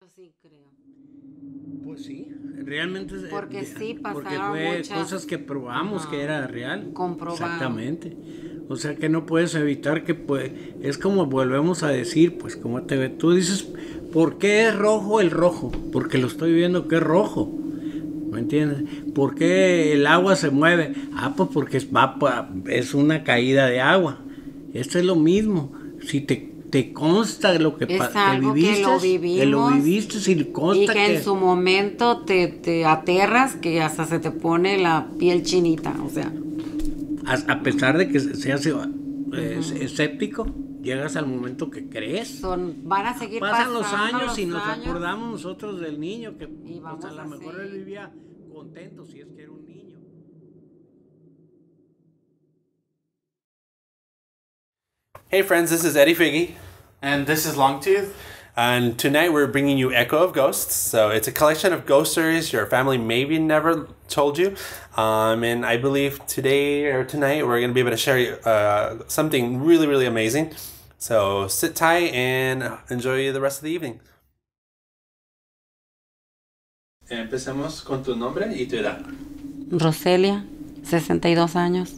Sí, creo. Pues sí, realmente Porque sí porque pasaron fue muchas. cosas que probamos que Ajá, era real. comprobado. Exactamente. O sea que no puedes evitar que pues es como volvemos a decir, pues como tú dices, ¿por qué es rojo el rojo? Porque lo estoy viendo que es rojo. ¿Me entiendes? ¿Por qué el agua se mueve? Ah, pues porque es una caída de agua. Esto es lo mismo. Si te consta lo Es algo que lo vivimos viviste, si y consta que en que su momento te aterras, que hasta se te pone la piel chinita, o sea. a pesar de que seas Ujú. escéptico, llegas al momento que crees. Van a seguir Pasan los pasando años y los nos años acordamos nosotros del niño que y pues a vamos lo a mejor él seguir. vivía contento si es que era un niño. Hey friends, this is Eddie Figgy, And this is Longtooth. and tonight we're bringing you Echo of Ghosts. So it's a collection of ghost stories your family maybe never told you. And I believe today or tonight we're going to be able to share something really, really amazing. So sit tight and enjoy the rest of the evening. Empecemos con tu nombre y tu edad. Roselia, 62 años.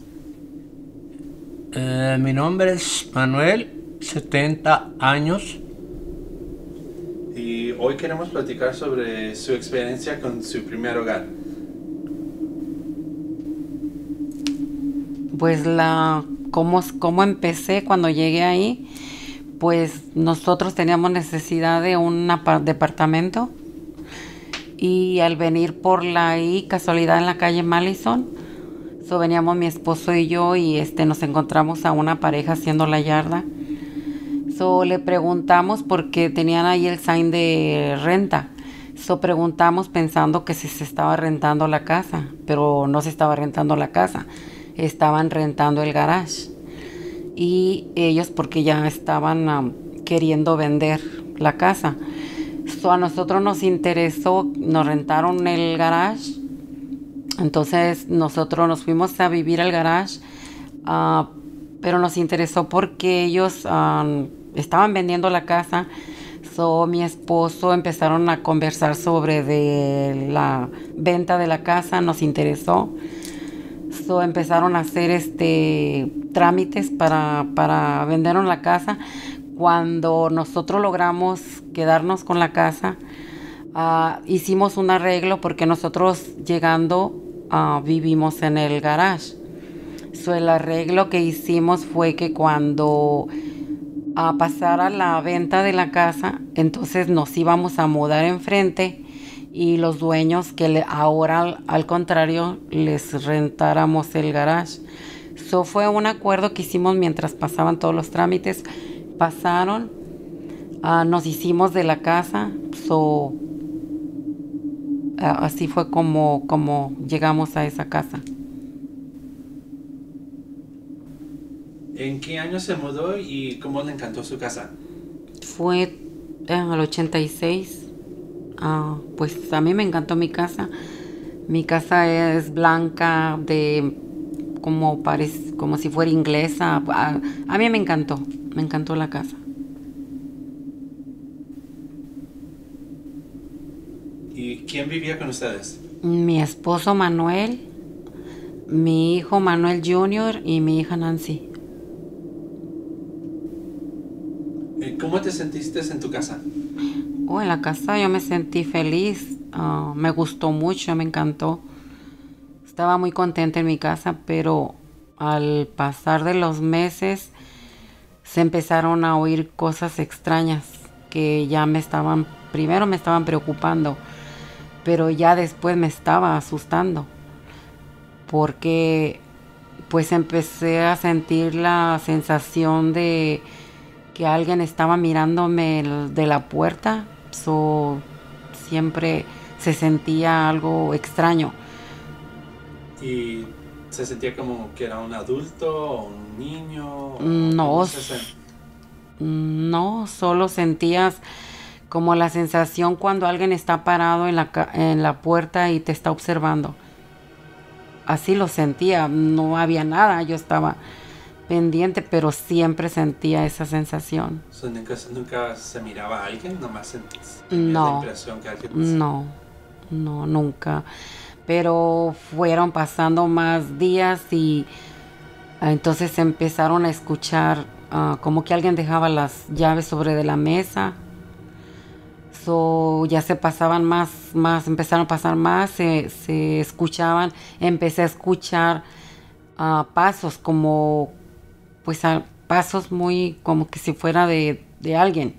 Mi nombre es Manuel, 70 años. Y hoy queremos platicar sobre su experiencia con su primer hogar. Pues cómo empecé cuando llegué ahí, pues nosotros teníamos necesidad de un departamento y al venir por casualidad en la calle Malison, veníamos mi esposo y yo y nos encontramos a una pareja haciendo la yarda. Le preguntamos porque tenían ahí el sign de renta. Preguntamos pensando que se estaba rentando la casa, pero no se estaba rentando la casa, estaban rentando el garage. Y ellos porque ya estaban queriendo vender la casa. A nosotros nos interesó, nos rentaron el garage. Entonces nosotros nos fuimos a vivir al garage, pero nos interesó porque ellos estaban vendiendo la casa. Mi esposo empezaron a conversar sobre de la venta de la casa, nos interesó. Empezaron a hacer trámites para vendernos la casa. Cuando nosotros logramos quedarnos con la casa, hicimos un arreglo porque nosotros llegando vivimos en el garage. El arreglo que hicimos fue que cuando pasara la venta de la casa, entonces nos íbamos a mudar enfrente y los dueños que ahora al contrario les rentáramos el garage. Fue un acuerdo que hicimos mientras pasaban todos los trámites. Pasaron, nos hicimos de la casa. Así fue como llegamos a esa casa. ¿En qué año se mudó y cómo le encantó su casa? Fue en el 86. Pues a mí me encantó mi casa. Mi casa es blanca, como si fuera inglesa. A mí me encantó la casa. ¿Y quién vivía con ustedes? Mi esposo Manuel, mi hijo Manuel Jr. y mi hija Nancy. ¿Cómo te sentiste en tu casa? En la casa yo me sentí feliz, me gustó mucho, me encantó. Estaba muy contenta en mi casa, pero al pasar de los meses se empezaron a oír cosas extrañas que ya primero me estaban preocupando, pero ya después me estaba asustando, porque pues empecé a sentir la sensación de que alguien estaba mirándome de la puerta. Siempre se sentía algo extraño. ¿Y se sentía como que era un adulto o un niño? No, solo sentías como la sensación cuando alguien está parado en la puerta y te está observando. Así lo sentía, no había nada, yo estaba pendiente, pero siempre sentía esa sensación. So, ¿nunca se miraba a alguien? Nomás tenías la No, impresión que alguien... no, nunca. Pero fueron pasando más días y entonces empezaron a escuchar como que alguien dejaba las llaves sobre de la mesa. So, ya se pasaban más, empezaron a pasar más, se escuchaban, empecé a escuchar pasos como, pues pasos muy como que si fuera de alguien.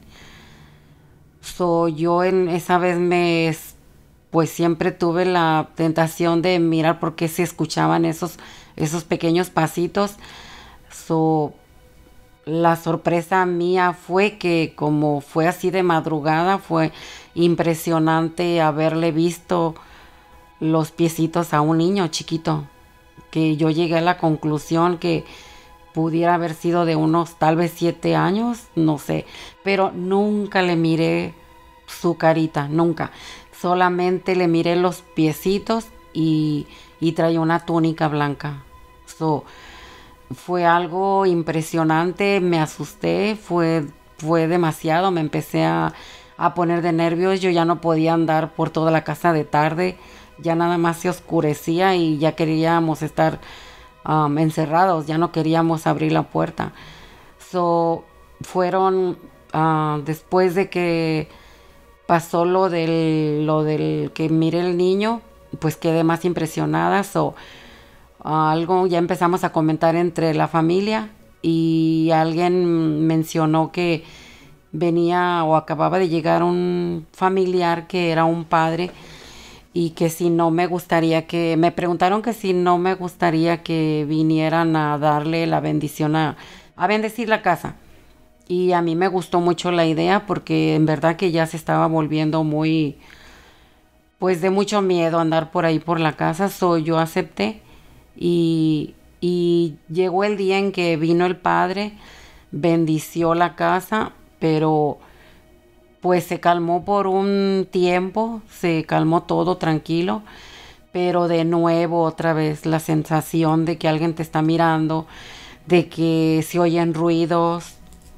So, yo en esa vez pues siempre tuve la tentación de mirar por qué se escuchaban esos pequeños pasitos. So, la sorpresa mía fue que como fue así de madrugada, fue impresionante haberle visto los piecitos a un niño chiquito, que yo llegué a la conclusión que pudiera haber sido de unos tal vez 7 años, no sé, pero nunca le miré su carita, nunca. Solamente le miré los piecitos y traía una túnica blanca. So, fue algo impresionante, me asusté, fue demasiado, me empecé a poner de nervios, yo ya no podía andar por toda la casa de tarde, ya nada más se oscurecía y ya queríamos estar encerrados, ya no queríamos abrir la puerta. So, fueron, después de que pasó lo del que miré el niño, pues quedé más impresionada. So, algo ya empezamos a comentar entre la familia y alguien mencionó que venía o acababa de llegar un familiar que era un padre y que si no me gustaría que, me preguntaron que si no me gustaría que vinieran a darle la bendición a bendecir la casa. Y a mí me gustó mucho la idea porque en verdad que ya se estaba volviendo muy, pues de mucho miedo andar por ahí por la casa. So, yo acepté. Y llegó el día en que vino el padre, bendició la casa, pero pues se calmó por un tiempo, se calmó todo tranquilo, pero de nuevo otra vez la sensación de que alguien te está mirando, de que se oyen ruidos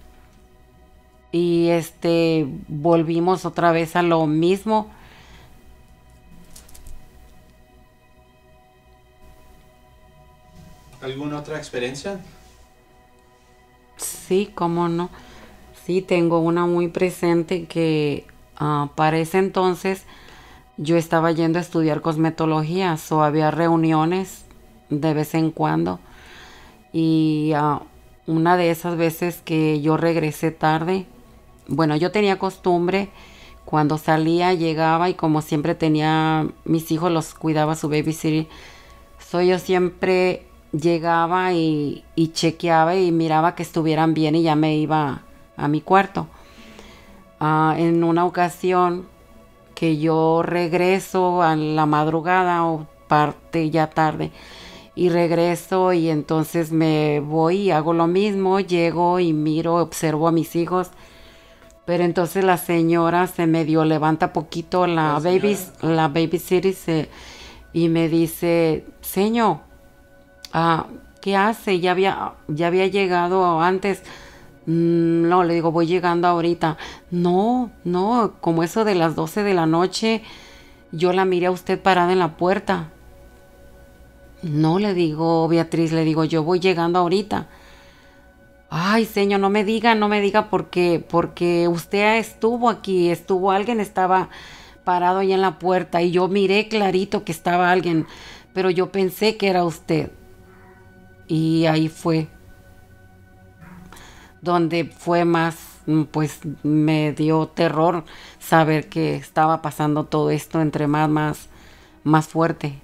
y volvimos otra vez a lo mismo. ¿Alguna otra experiencia? Sí, cómo no. Sí, tengo una muy presente que para ese entonces yo estaba yendo a estudiar cosmetología, o había reuniones de vez en cuando. Y una de esas veces que yo regresé tarde, bueno, yo tenía costumbre, cuando salía, llegaba y como siempre tenía, mis hijos los cuidaba su babysitter, yo siempre llegaba y chequeaba y miraba que estuvieran bien y ya me iba a mi cuarto. En una ocasión que yo regreso a la madrugada o parte ya tarde y regreso y entonces me voy y hago lo mismo, llego y miro, observo a mis hijos, pero entonces la señora se medio levanta poquito, la babysitter y me dice, señor, ¿qué hace? Ya había llegado antes. No, le digo, voy llegando ahorita. No, como eso de las 12 de la noche, yo la miré a usted parada en la puerta. No, le digo, Beatriz, le digo, yo voy llegando ahorita. Ay, señor, no me diga porque usted estuvo aquí, alguien estaba parado ahí en la puerta y yo miré clarito que estaba alguien, pero yo pensé que era usted. Y ahí fue donde fue más, pues me dio terror saber que estaba pasando todo esto entre más fuerte.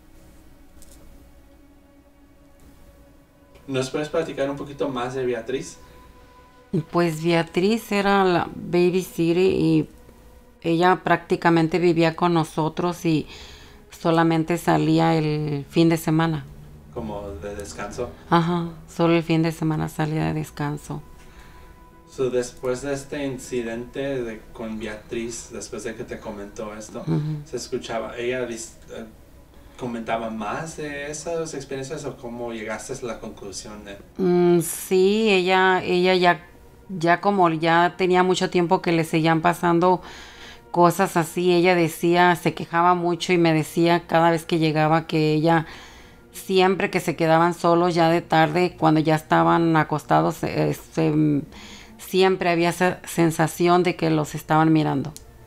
¿Nos puedes platicar un poquito más de Beatriz? Pues Beatriz era la babysitter y ella prácticamente vivía con nosotros y solamente salía el fin de semana. ¿Como de descanso? Ajá, solo el fin de semana salía de descanso. So, después de este incidente con Beatriz, después de que te comentó esto, se escuchaba, ella comentaba más de esas experiencias o cómo llegaste a la conclusión de... Sí, ella ya como ya tenía mucho tiempo que le seguían pasando cosas así, ella decía, se quejaba mucho y me decía cada vez que llegaba que ella siempre que se quedaban solos ya de tarde, cuando ya estaban acostados, siempre había esa sensación de que los estaban mirando.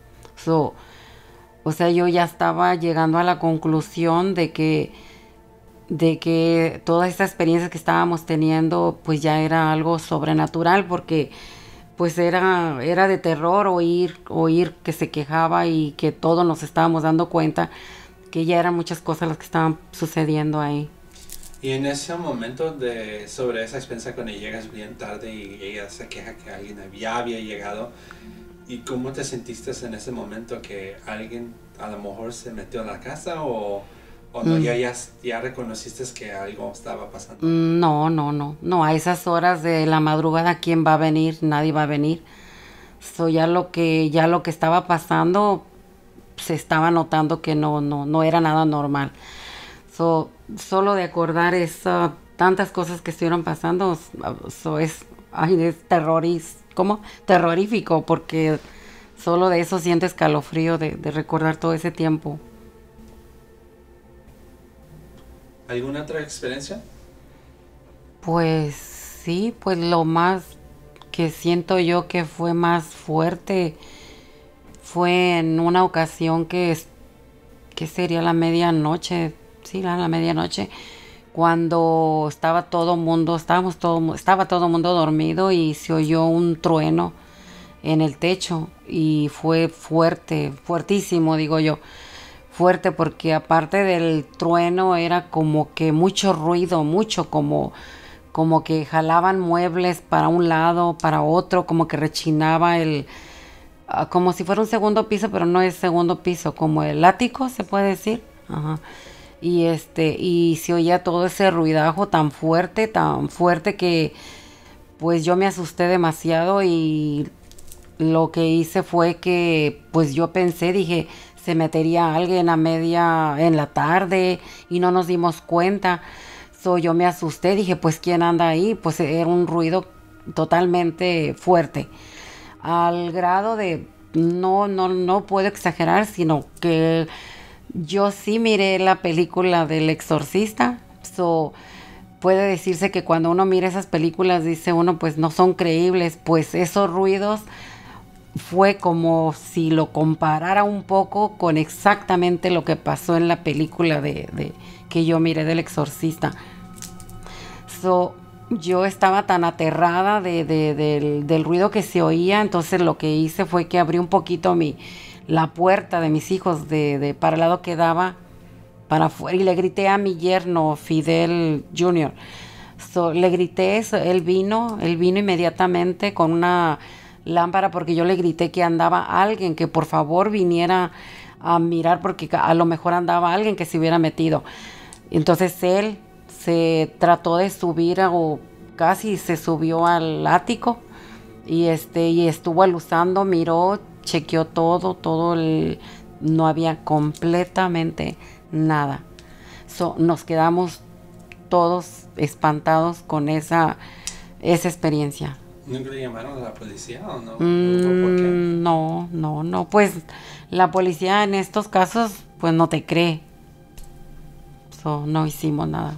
O sea, yo ya estaba llegando a la conclusión de que todas estas experiencias que estábamos teniendo, pues ya era algo sobrenatural, porque pues era de terror oír que se quejaba y que todos nos estábamos dando cuenta que ya eran muchas cosas las que estaban sucediendo ahí. Y en ese momento sobre esa experiencia cuando llegas bien tarde y ella se queja que alguien ya había llegado, ¿y cómo te sentiste en ese momento? ¿Que alguien a lo mejor se metió a la casa o no? ¿Ya reconociste que algo estaba pasando? No, a esas horas de la madrugada, ¿quién va a venir? Nadie va a venir. Ya lo que estaba pasando, se estaba notando que no era nada normal. Solo de acordar tantas cosas que estuvieron pasando, es terrorífico, porque solo de eso sientes escalofrío de recordar todo ese tiempo. ¿Alguna otra experiencia? Pues sí, pues lo más que siento yo que fue más fuerte fue en una ocasión que sería la medianoche, la medianoche, cuando estaba todo mundo dormido y se oyó un trueno en el techo y fue fuertísimo, digo yo. Fuerte porque aparte del trueno era como que mucho ruido, mucho como que jalaban muebles para un lado, para otro, como que rechinaba como si fuera un segundo piso, pero no es segundo piso, como el ático, se puede decir. Ajá. Y se oía todo ese ruidajo tan fuerte que pues yo me asusté demasiado y lo que hice fue que pues yo dije, se metería alguien en la tarde y no nos dimos cuenta. Yo me asusté, dije, pues ¿quién anda ahí? Pues era un ruido totalmente fuerte. Al grado de, no puedo exagerar, sino que yo sí miré la película del Exorcista. Puede decirse que cuando uno mira esas películas dice uno, pues no son creíbles, pues esos ruidos fue como si lo comparara un poco con exactamente lo que pasó en la película que yo miré del Exorcista. Yo estaba tan aterrada del ruido que se oía, entonces lo que hice fue que abrí un poquito la puerta de mis hijos para el lado que daba para afuera y le grité a mi yerno Fidel Jr. Le grité eso, él vino inmediatamente con una lámpara porque yo le grité que andaba alguien, que por favor viniera a mirar porque a lo mejor andaba alguien que se hubiera metido. Entonces él se trató de subir o casi se subió al ático y estuvo aluzando, miró, chequeó todo no había completamente nada. Nos quedamos todos espantados con esa experiencia. ¿Nunca le llamaron a la policía o no? ¿Por qué? No, pues la policía en estos casos pues no te cree. No hicimos nada.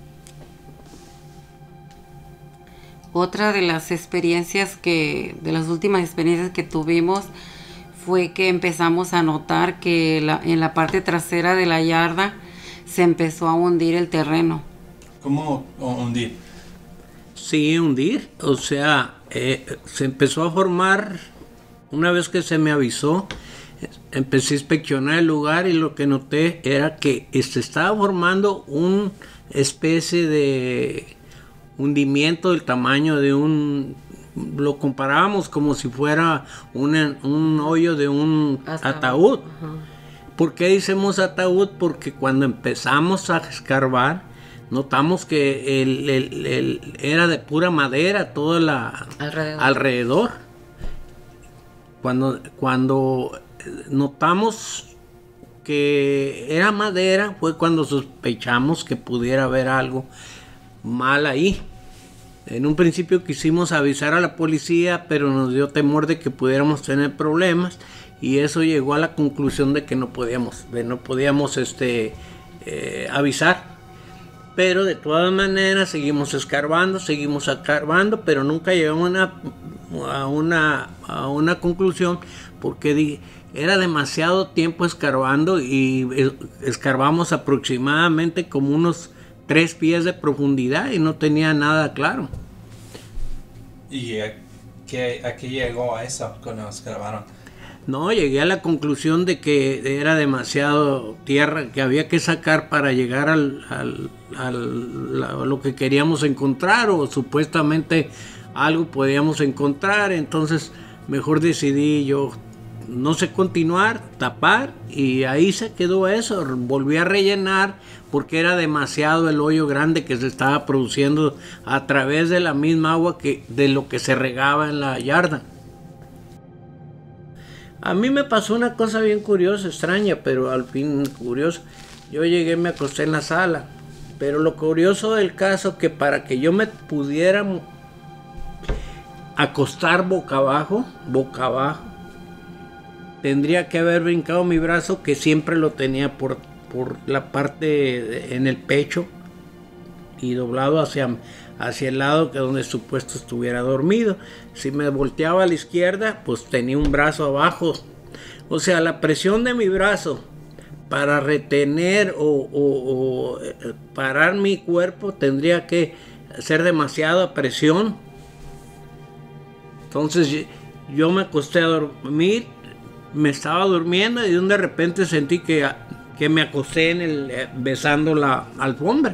Otra de las últimas experiencias que tuvimos fue que empezamos a notar que en la parte trasera de la yarda se empezó a hundir el terreno. ¿Cómo hundir? Sí, hundir. O sea, se empezó a formar, una vez que se me avisó, empecé a inspeccionar el lugar y lo que noté era que se estaba formando una especie de hundimiento del tamaño de lo comparábamos como si fuera un hoyo de un ataúd. ¿Por qué decimos ataúd? Porque cuando empezamos a escarbar notamos que era de pura madera todo alrededor. Cuando notamos que era madera, fue cuando sospechamos que pudiera haber algo mal ahí. En un principio quisimos avisar a la policía, pero nos dio temor de que pudiéramos tener problemas, y eso llegó a la conclusión de que no podíamos avisar. Pero de todas maneras seguimos escarbando, pero nunca llegamos a una conclusión, porque era demasiado tiempo escarbando, y escarbamos aproximadamente como unos 3 pies de profundidad y no tenía nada claro. ¿Y a qué llegó a eso cuando escarbaron? No, llegué a la conclusión de que era demasiado tierra que había que sacar para llegar a lo que queríamos encontrar, o supuestamente algo podíamos encontrar. Entonces mejor decidí yo, no sé, continuar, tapar, y ahí se quedó eso. Volví a rellenar porque era demasiado el hoyo grande que se estaba produciendo a través de la misma agua de lo que se regaba en la yarda. A mí me pasó una cosa bien curiosa, extraña, pero al fin curiosa. Yo llegué, me acosté en la sala, pero lo curioso del caso, que para que yo me pudiera acostar boca abajo, tendría que haber brincado mi brazo, que siempre lo tenía por la parte en el pecho, y doblado hacia el lado que donde supuesto estuviera dormido. Si me volteaba a la izquierda, pues tenía un brazo abajo. O sea, la presión de mi brazo para retener o parar mi cuerpo tendría que ser demasiada presión. Entonces yo me acosté a dormir, me estaba durmiendo, y de repente sentí que me acosté besando la alfombra.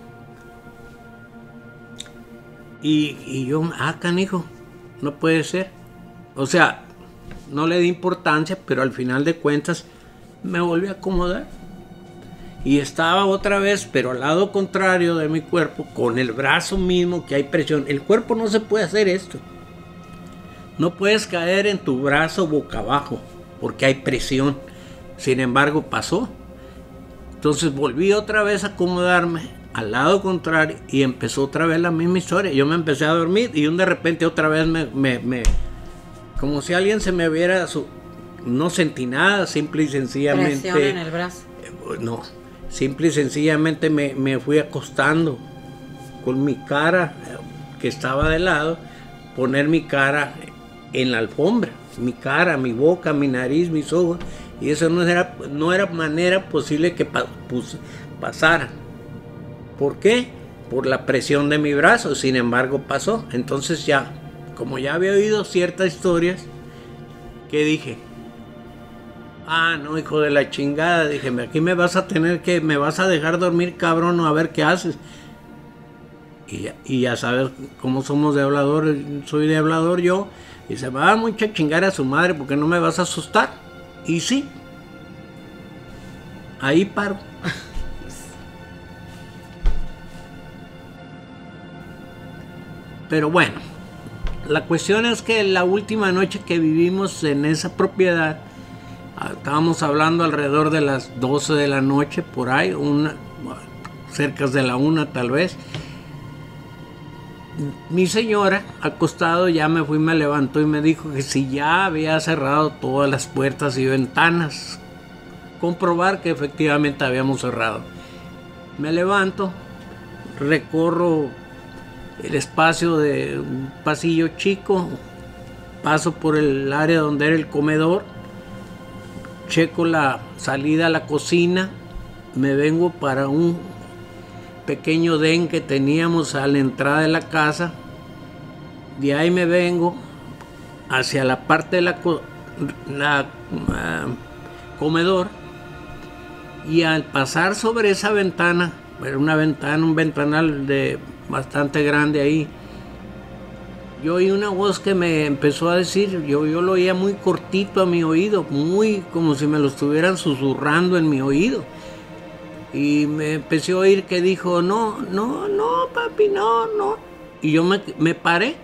Y yo, canijo, no puede ser. O sea, no le di importancia, pero al final de cuentas me volví a acomodar. Y estaba otra vez, pero al lado contrario de mi cuerpo, con el brazo mismo, que hay presión. El cuerpo no se puede hacer esto. No puedes caer en tu brazo boca abajo, porque hay presión. Sin embargo, pasó. Entonces volví otra vez a acomodarme al lado contrario, y empezó otra vez la misma historia. Yo me empecé a dormir, y de repente otra vez como si alguien se me hubiera no sentí nada, simple y sencillamente presión en el brazo. No, simple y sencillamente me fui acostando con mi cara, que estaba de lado, poner mi cara en la alfombra, mi cara, mi boca, mi nariz, mis ojos, y eso no era manera posible que pasara. ¿Por qué? Por la presión de mi brazo. Sin embargo, pasó. Entonces ya, como ya había oído ciertas historias, ¿qué dije? No, hijo de la chingada. Dije, aquí me vas a dejar dormir, cabrón, o a ver qué haces. Y ya sabes cómo somos de hablador. Soy de hablador yo. Y se va a mucha chingar a su madre, porque no me vas a asustar. Y sí. Ahí paro. Pero bueno, la cuestión es que la última noche que vivimos en esa propiedad, estábamos hablando alrededor de las 12 de la noche, por ahí, cerca de la 1 tal vez. Mi señora, acostado, ya me levantó y me dijo que si ya había cerrado todas las puertas y ventanas. Comprobar que efectivamente habíamos cerrado. Me levanto, recorro el espacio de un pasillo chico, paso por el área donde era el comedor, checo la salida a la cocina, me vengo para un pequeño den que teníamos a la entrada de la casa, de ahí me vengo hacia la parte de la comedor, y al pasar sobre esa ventana, era un ventanal bastante grande ahí, yo oí una voz que me empezó a decir, yo lo oía muy cortito a mi oído, muy como si me lo estuvieran susurrando en mi oído, y me empecé a oír que dijo, no, papi, no, y yo me paré.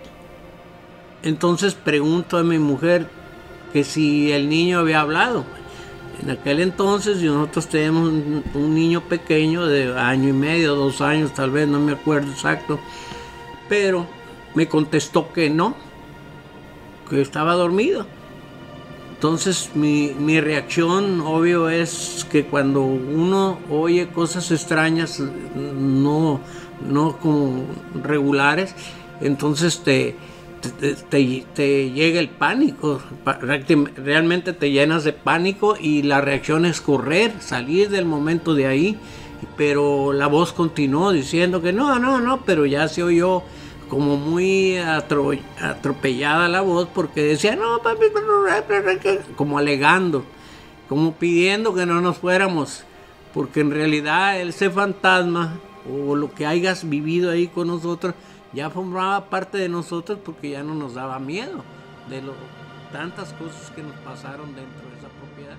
Entonces pregunto a mi mujer que si el niño había hablado. En aquel entonces nosotros teníamos un niño pequeño de 1.5 años, 2 años tal vez, no me acuerdo exacto, pero me contestó que no, que estaba dormido. Entonces mi reacción, obvio, es que cuando uno oye cosas extrañas, no como regulares, entonces te llega el pánico, realmente te llenas de pánico y la reacción es correr, salir del momento de ahí, pero la voz continuó diciendo que no, pero ya se oyó como muy atropellada la voz porque decía no, papi, como alegando, como pidiendo que no nos fuéramos, porque en realidad ese fantasma o lo que hayas vivido ahí con nosotros ya formaba parte de nosotros porque ya no nos daba miedo de tantas cosas que nos pasaron dentro de esa propiedad.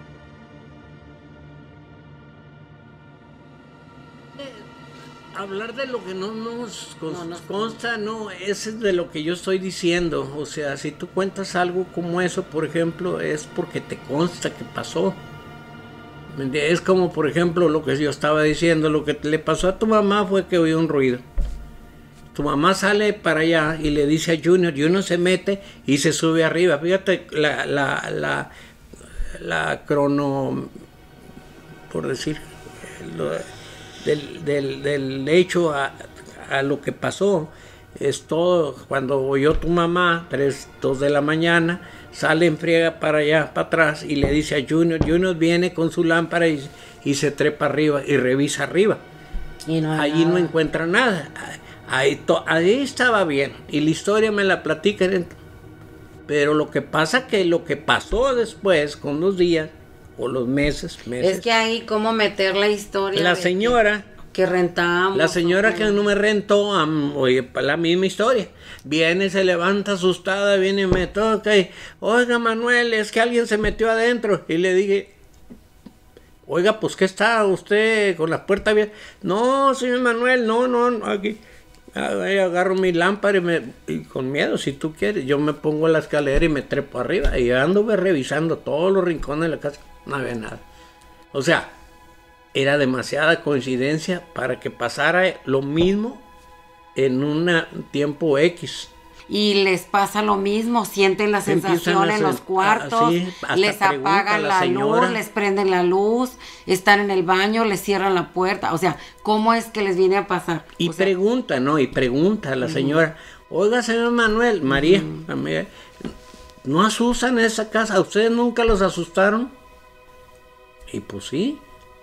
Hablar de lo que no nos consta, no, ese es de lo que yo estoy diciendo. O sea, si tú cuentas algo como eso, por ejemplo, es porque te consta que pasó. Es como, por ejemplo, lo que yo estaba diciendo, lo que le pasó a tu mamá fue que oyó un ruido. Tu mamá sale para allá y le dice a Junior, y uno se mete y se sube arriba. Fíjate la crono, por decir, del hecho a lo que pasó. Es todo, cuando oyó tu mamá, 2 de la mañana, sale en friega para allá, para atrás, y le dice a Junior, Junior viene con su lámpara y se trepa arriba y revisa arriba. Y allí no encuentra nada. Ahí estaba bien, y la historia me la platican, pero lo que pasa que lo que pasó después, con los días, o los meses. Es que ahí cómo meter la historia. La señora que rentamos. La señora que no me rentó, oye, la misma historia. Viene, se levanta asustada, viene y me toca y, oiga Manuel, es que alguien se metió adentro. Y le dije, oiga, pues ¿qué está usted con la puerta abierta? No, señor Manuel, no, aquí. Ahí agarro mi lámpara y con miedo, si tú quieres, yo me pongo a la escalera y me trepo arriba y anduve revisando todos los rincones de la casa, no había nada. O sea, era demasiada coincidencia para que pasara lo mismo en un tiempo X. Y les pasa lo mismo, sienten la sensación en los cuartos, les apagan la luz, les prenden la luz, están en el baño, les cierran la puerta, o sea, ¿cómo es que les viene a pasar? Y pregunta a la señora, oiga señor Manuel, María, amiga, ¿no asustan en esa casa? ¿A ustedes nunca los asustaron? Y pues sí,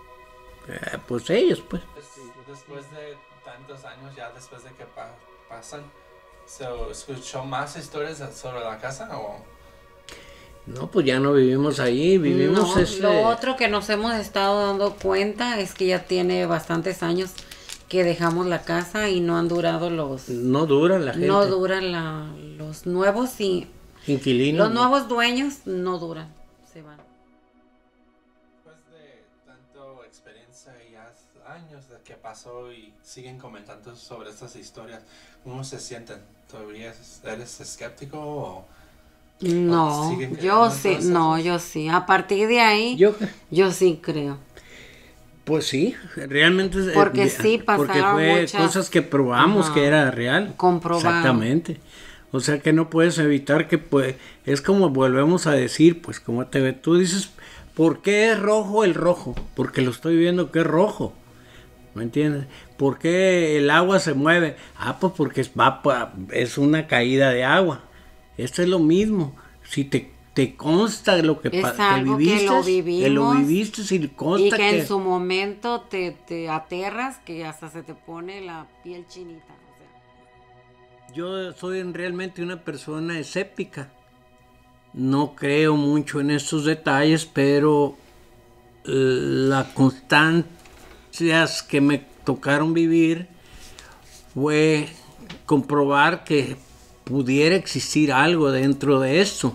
pues ellos pues. Después de tantos años, ya después de que pasan, ¿escuchó más historias sobre la casa o...? No, pues ya no vivimos ahí, vivimos Lo otro que nos hemos estado dando cuenta es que ya tiene bastantes años que dejamos la casa y no han durado No duran la gente. No duran los nuevos inquilinos. Los nuevos dueños no duran, se van. Después de tanta experiencia y ya años de que pasó y siguen comentando sobre estas historias, ¿cómo se sienten? ¿Todavía eres escéptico o...? No, yo sí. A partir de ahí, yo sí creo. Pues sí, realmente. Porque sí pasaron porque fue muchas cosas que probamos que era real. Comprobado. Exactamente. O sea que no puedes evitar que, pues, es como volvemos a decir, pues, como tú dices, ¿por qué es rojo el rojo? Porque lo estoy viendo que es rojo. ¿Me entiendes? ¿Por qué el agua se mueve? Pues porque es una caída de agua. Esto es lo mismo. Si te consta lo que viviste, que lo viviste y consta y que en su momento te aterras, que hasta se te pone la piel chinita. O sea. Yo soy realmente una persona escéptica. No creo mucho en estos detalles, pero la constancias que me tocaron vivir fue comprobar que pudiera existir algo dentro de esto.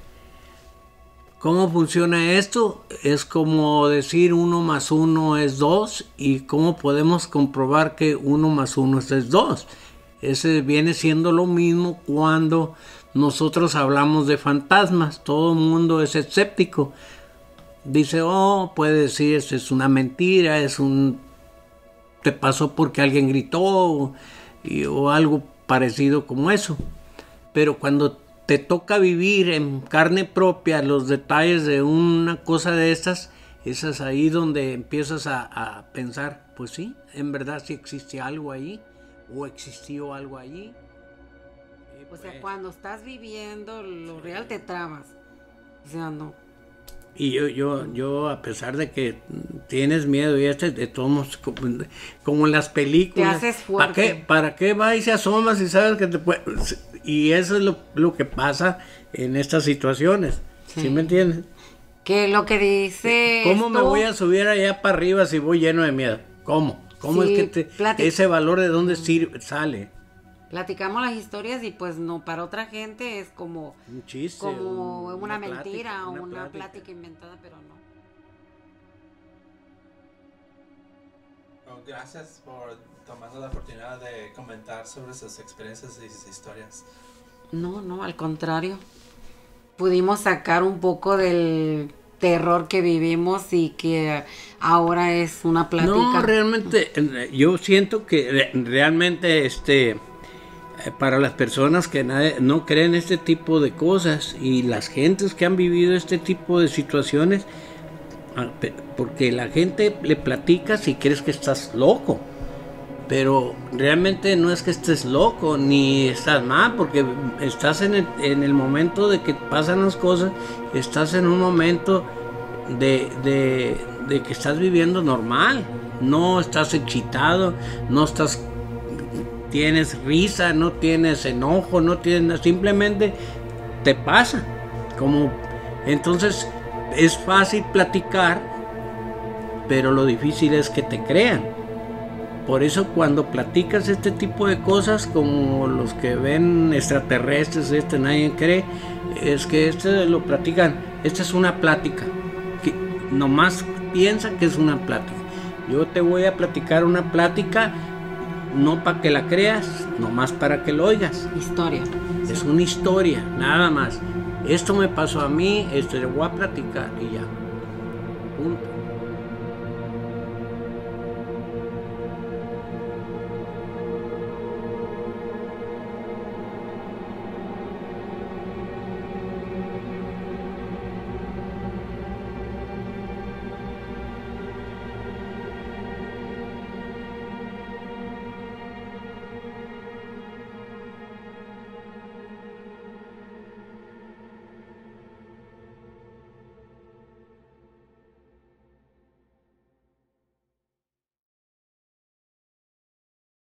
¿Cómo funciona esto? Es como decir 1 más 1 es 2 y cómo podemos comprobar que 1 más 1 es 2. Ese viene siendo lo mismo cuando nosotros hablamos de fantasmas. Todo el mundo es escéptico. dice, oh, puede decir, esto es una mentira, te pasó porque alguien gritó o algo parecido como eso. Pero cuando te toca vivir en carne propia los detalles de una cosa de estas, es ahí donde empiezas a pensar, pues sí, en verdad sí existe algo ahí, o existió algo allí. O sea, cuando estás viviendo lo real te trabas. O sea, no. Y yo a pesar de que tienes miedo y de todos como en las películas. Te haces fuerte. ¿Para qué vas y se asomas y sabes que te puede? Y eso es lo que pasa en estas situaciones. ¿Sí me entiendes? Que lo que dice. ¿Cómo me voy a subir allá para arriba si voy lleno de miedo? ¿Cómo? ¿Cómo Sí, es que ese valor de dónde sale? Platicamos las historias y pues no, para otra gente es como Un chiste. como una mentira plática, o una plática inventada, pero no. Oh, gracias por tomando la oportunidad de comentar sobre sus experiencias y sus historias. No, al contrario. Pudimos sacar un poco del terror que vivimos y que ahora es una plática. No, realmente, yo siento que realmente para las personas que no creen este tipo de cosas y las gentes que han vivido este tipo de situaciones, porque la gente le platica si crees que estás loco, pero realmente no es que estés loco ni estás mal, porque estás en el momento de que pasan las cosas, estás en un momento de que estás viviendo normal, no estás excitado, no estás, tienes risa, no tienes enojo, no tienes, simplemente te pasa. Entonces es fácil platicar, pero lo difícil es que te crean. Por eso cuando platicas este tipo de cosas, como los que ven extraterrestres, nadie cree, es que lo platican, esta es una plática, que nomás piensa que es una plática. Yo te voy a platicar una plática, no para que la creas, nomás para que lo oigas. Historia. Es una historia, nada más. Esto me pasó a mí, le voy a platicar y ya. Punto.